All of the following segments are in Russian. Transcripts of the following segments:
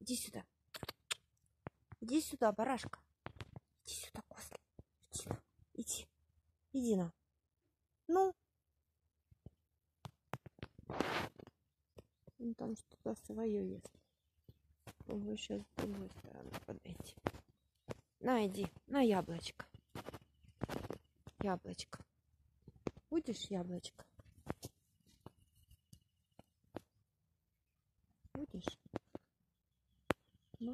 Иди сюда. Иди сюда, барашка. Иди сюда, козла. Иди сюда. Иди. Иди на. Ну. Он там что-то свое ест. Попробую сейчас с другой стороны подойти. На, иди. На яблочко. Яблочко. Будешь яблочко? Будешь? Ну.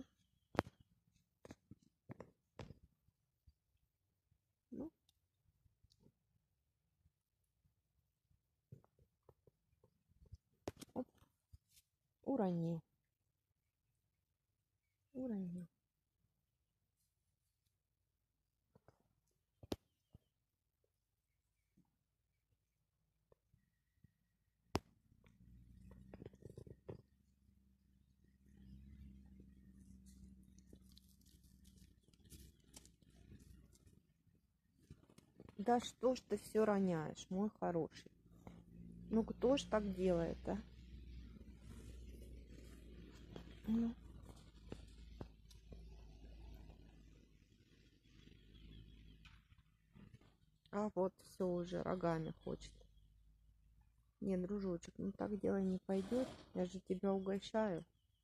Ну. Оп. Уронил. Уронил. Да что ж ты все роняешь, мой хороший? Ну кто ж так делает, а? Ну. А вот все уже рогами хочет. Не, дружочек, ну так дело не пойдет. Я же тебя угощаю.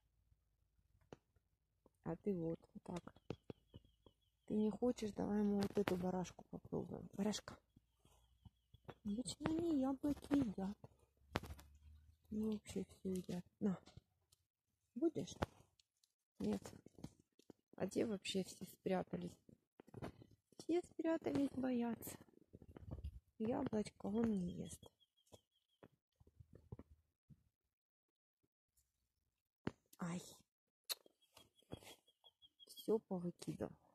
А ты вот так. Ты не хочешь, давай мы вот эту барашку попробуем. Барашка. Обычно они яблоки едят. Ну вообще все едят. На. Будешь? Нет. А где вообще все спрятались? Все спрятались, боятся. Яблочко он не ест. Ай. Все повыкидал.